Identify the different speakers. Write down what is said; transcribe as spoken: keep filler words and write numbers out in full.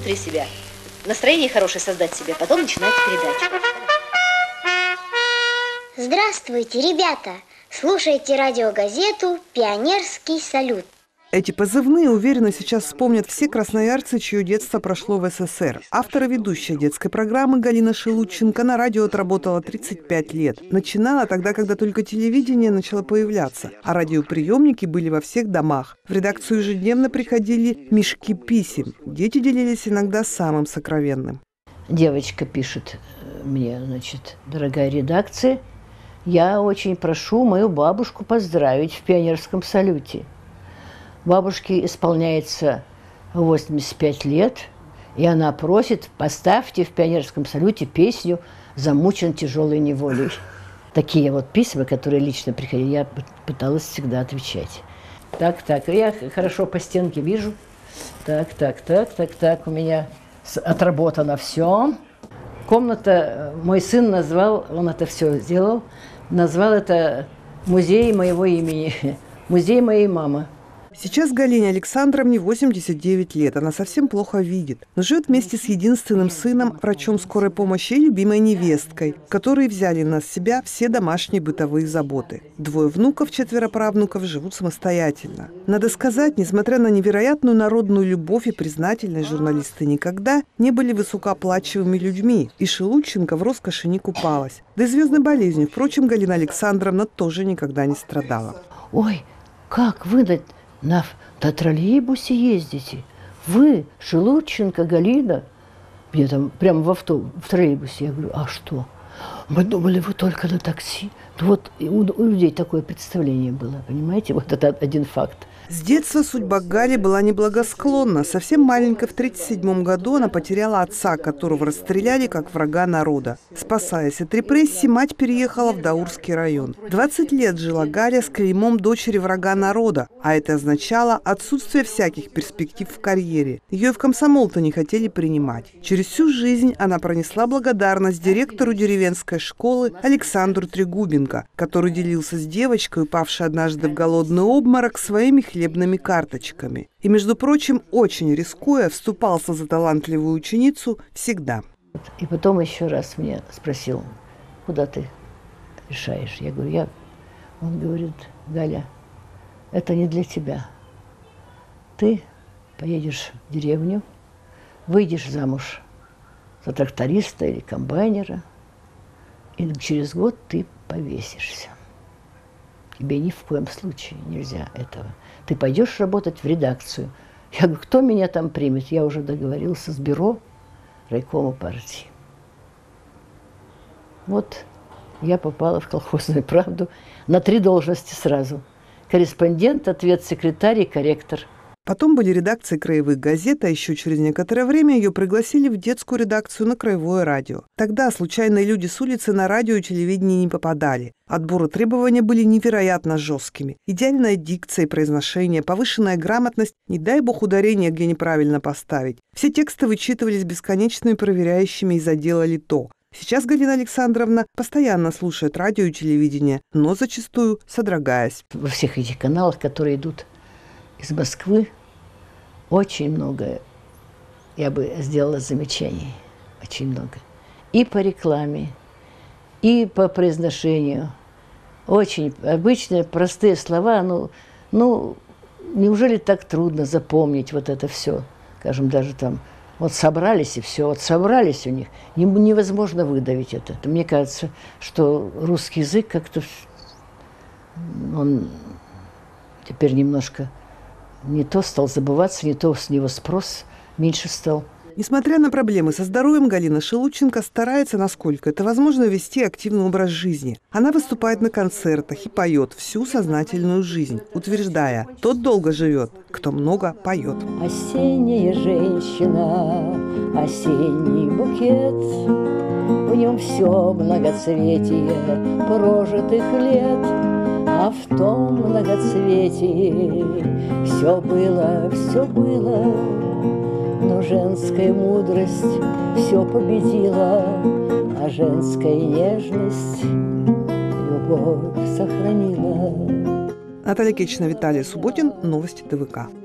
Speaker 1: внутри себя. Настроение хорошее создать себе, потом начинать передачу.
Speaker 2: Здравствуйте, ребята! Слушайте радиогазету «Пионерский салют».
Speaker 3: Эти позывные, уверенно, сейчас вспомнят все красноярцы, чье детство прошло в СССР. Автор и ведущая детской программы Галина Шелудченко на радио отработала тридцать пять лет. Начинала тогда, когда только телевидение начало появляться, а радиоприемники были во всех домах. В редакцию ежедневно приходили мешки писем. Дети делились иногда самым сокровенным.
Speaker 4: Девочка пишет мне, значит, дорогая редакция, я очень прошу мою бабушку поздравить в пионерском салюте. Бабушке исполняется восемьдесят пять лет, и она просит, поставьте в пионерском салюте песню «Замучен тяжелой неволей». Такие вот письма, которые лично приходили, я пыталась всегда отвечать. Так, так, я хорошо по стенке вижу. Так, так, так, так, так, у меня отработано все. Комната, мой сын назвал, он это все сделал, назвал это «Музей моего имени», «Музей моей мамы».
Speaker 3: Сейчас Галине Александровне восемьдесят девять лет. Она совсем плохо видит, но живет вместе с единственным сыном, врачом скорой помощи и любимой невесткой, которые взяли на себя все домашние бытовые заботы. Двое внуков, четверо правнуков живут самостоятельно. Надо сказать, несмотря на невероятную народную любовь и признательность, журналисты никогда не были высокооплачиваемыми людьми, и Шелудченко в роскоши не купалась. Да и звездной болезнью, впрочем, Галина Александровна тоже никогда не страдала.
Speaker 4: Ой, как вы на, на, на троллейбусе ездите? Вы, Шелудченко Галина? Я там прямо в авто, в троллейбусе. Я говорю, а что? Мы думали, вы только на такси. Вот у, у людей такое представление было, понимаете? Вот это один факт.
Speaker 3: С детства судьба Гали была неблагосклонна. Совсем маленькая в тридцать седьмом году она потеряла отца, которого расстреляли как врага народа. Спасаясь от репрессий, мать переехала в Даурский район. двадцать лет жила Галя с клеймом дочери врага народа, а это означало отсутствие всяких перспектив в карьере. Ее и в комсомол-то не хотели принимать. Через всю жизнь она пронесла благодарность директору деревенской школы Александру Трегубенко, который делился с девочкой, упавшей однажды в голодный обморок, своими хлебами. хлебными карточками. И, между прочим, очень рискуя, вступался за талантливую ученицу всегда.
Speaker 4: И потом еще раз меня спросил, куда ты решаешь? Я говорю, я... Он говорит, Галя, это не для тебя. Ты поедешь в деревню, выйдешь замуж за тракториста или комбайнера, и через год ты повесишься. Тебе ни в коем случае нельзя этого. Ты пойдешь работать в редакцию. Я говорю, кто меня там примет? Я уже договорился с бюро райкома партии. Вот я попала в колхозную правду на три должности сразу. Корреспондент, ответ-секретарь и корректор.
Speaker 3: Потом были редакции краевых газет, а еще через некоторое время ее пригласили в детскую редакцию на Краевое радио. Тогда случайные люди с улицы на радио и телевидение не попадали. Отбор и требования были невероятно жесткими. Идеальная дикция и произношение, повышенная грамотность, не дай бог ударение, где неправильно поставить. Все тексты вычитывались бесконечными проверяющими из отдела ЛИТО. Сейчас Галина Александровна постоянно слушает радио и телевидение, но зачастую содрогаясь.
Speaker 4: Во всех этих каналах, которые идут из Москвы, очень много, я бы сделала замечаний, очень много. И по рекламе, и по произношению. Очень обычные, простые слова, ну, ну, неужели так трудно запомнить вот это все? Скажем, даже там, вот собрались и все, вот собрались у них, невозможно выдавить это. Мне кажется, что русский язык как-то, он теперь немножко не то стал забываться, не то с него спрос меньше стал.
Speaker 3: Несмотря на проблемы со здоровьем, Галина Шелудченко старается, насколько это возможно, вести активный образ жизни. Она выступает на концертах и поет всю сознательную жизнь, утверждая, тот долго живет, кто много поет.
Speaker 4: Осенняя женщина, осенний букет, в нем все многоцветие прожитых лет. А в том многоцветии все было, все было, но женская мудрость все победила, а женская нежность любовь сохранила.
Speaker 3: Наталья Кечина, Виталий Субботин. Новости ТВК.